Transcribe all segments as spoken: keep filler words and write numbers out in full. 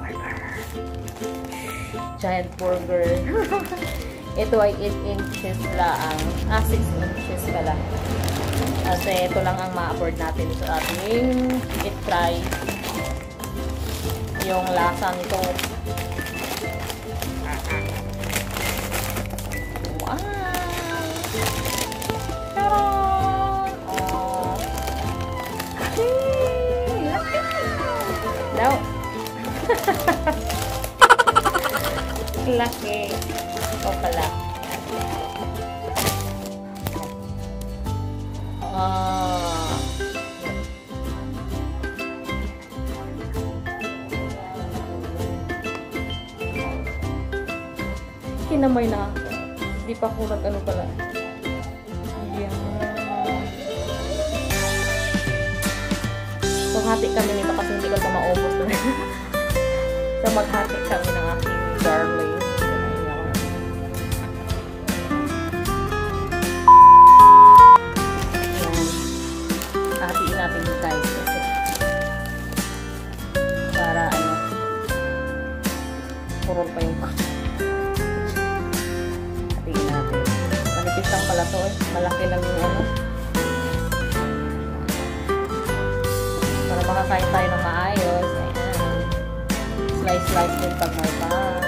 burger. Giant burger. Ito ay eight inches lang. Ah, six inches pala. Kasi ito lang ang ma-afford natin sa ating i-try. Yung lasa nito. Wow! Taran! Oh. Daw. Laki. Ito pala. Ah. Kinamay na ako. Hindi pa ako nag-ano pala. Yan. So, hati kami nito kasi hindi ko ito maubos. So, maghati kami ng aking darling. Hatiin natin yung guys kasi para ano purol pa yung hatiin natin. Manipis lang pala to eh. Malaki lang yung ano. Para makakain tayo ng maayos. Ayan. Slice-slice din pag may pan.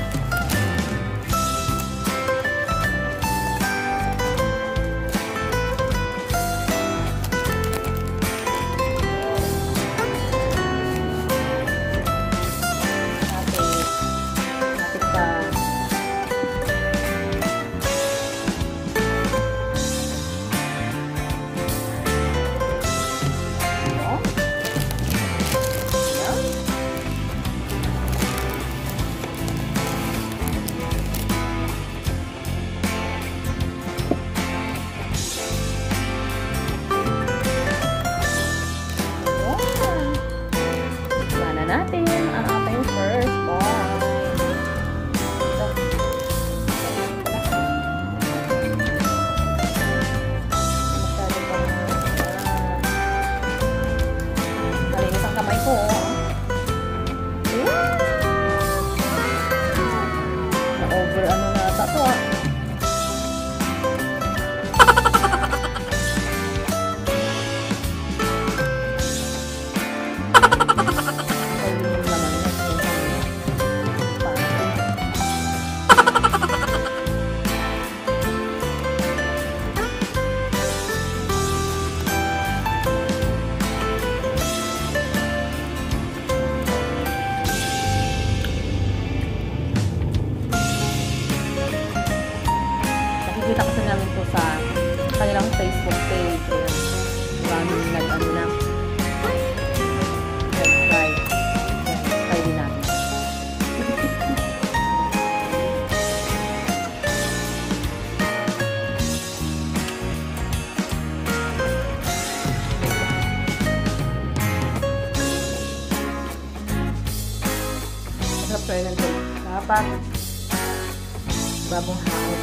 Natin ang ating first bite. Ito. Malinis ang kamay ko. Na-over ano na ata to ah. Nakikita kasi namin to sa kanilang Facebook page. Maraming nag-ano na. Try. Try din namin. Masarap try ng ito. Dapat babong hao.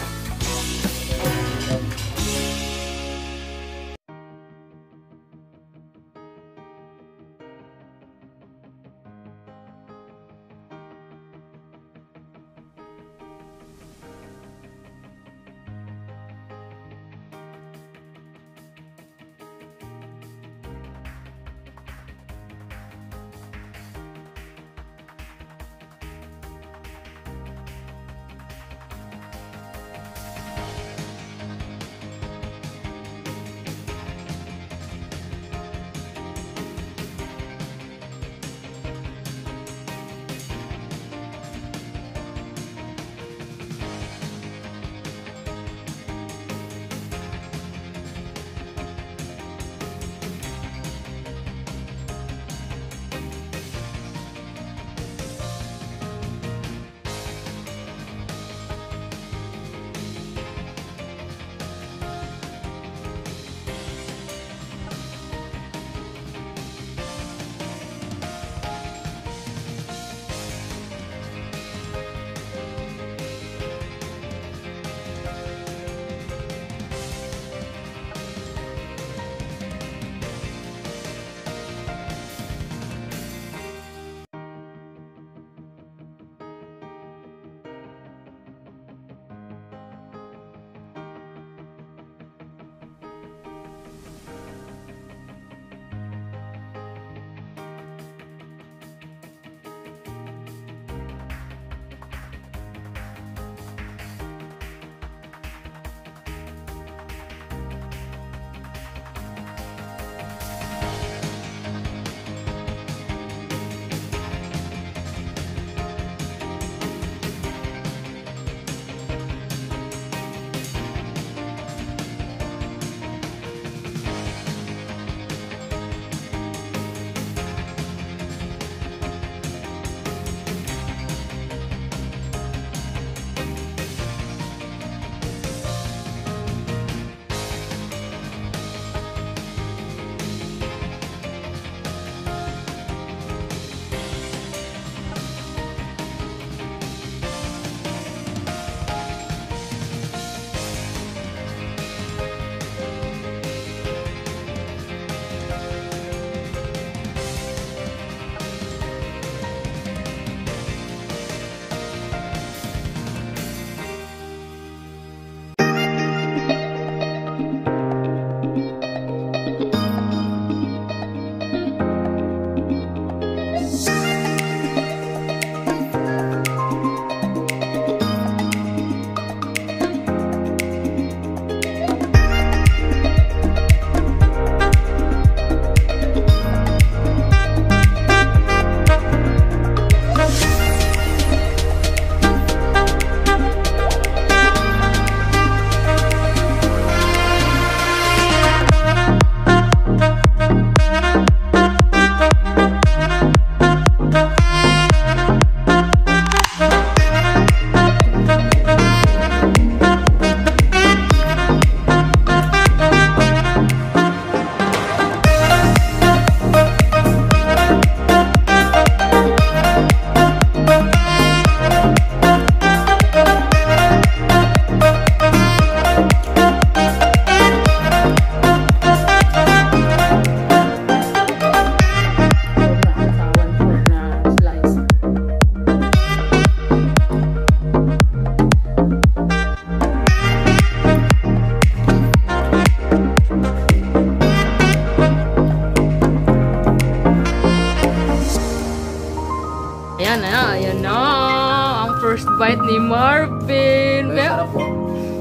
Ayan, ayan na. Ang first bite ni Marvin. Ay, sarap po.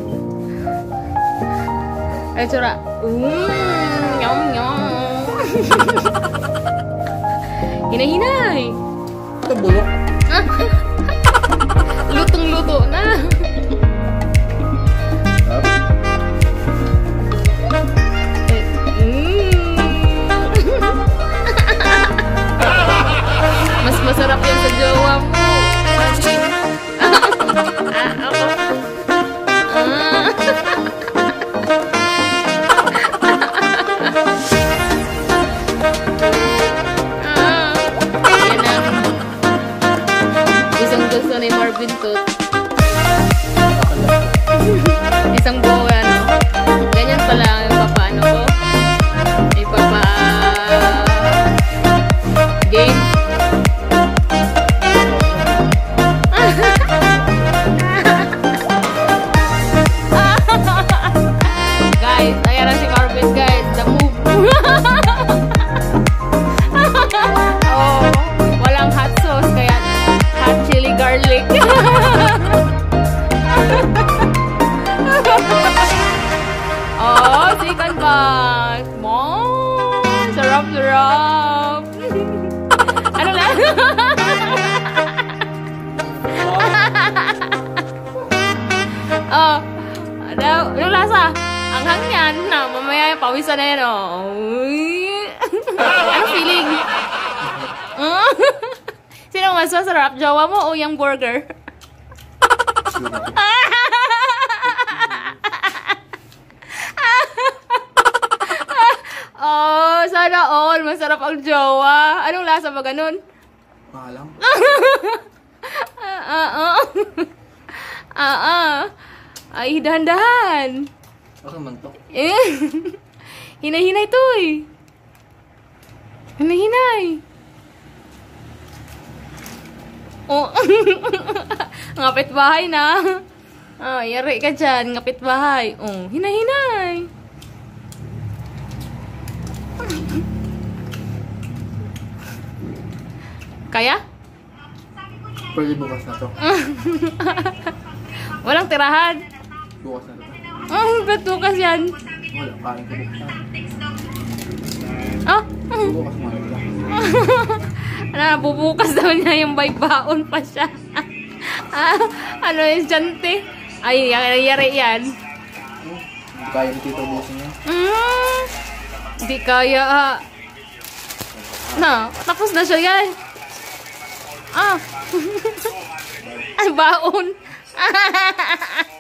Ay, tsura. Mmm, yum, yum. Hinahinay. Ito bulok. Lutong-luto na. Mas masarap yan sa jowa mo. Ah, ako. Ah. Yan ang gustong-gusto ni Marvin Tooth. Isang buo ano. Ganyan pala yung papaano ko. Ipapa game. Guys, ayan na si Marvin, guys. The move. Oh, walang hot sauce, kaya hot chili garlic. Oh, second bite. Mom, sarap, sarap. Ano lang? Oh, ano, yung lasa? Ang hangyan na, mamaya pawisan na yan, oh. Uy. Ano feeling? Sino mas masarap? Jowa mo o yung burger? Oh, sana all. Masarap ang jowa. Anong lasa ba ganun? Maalam. Ah, ah, ah. Ah, ah. Ay, dahan-dahan. Okay man to. Eh. Hinay-hinay to eh. Hinay-hinay. Oh. Ngapit bahay na. Oh, yari ka dyan. Ngapit bahay. Oh, hinay-hinay. Kaya? Pwede bukas na to. Walang tirahan. Bukas na to. Oh, ba't bukas yan? Wala, kain ko bukas. Oh. Bukas mo lang. Ano, bubukas daw niya yung baybaon pa siya. Ah, ano yung jante? Ay, yari yan. Hindi kaya ni Tito busin niya. Mm, di kaya. Ah. Na, tapos na siya yan. Ah. Ay, baon.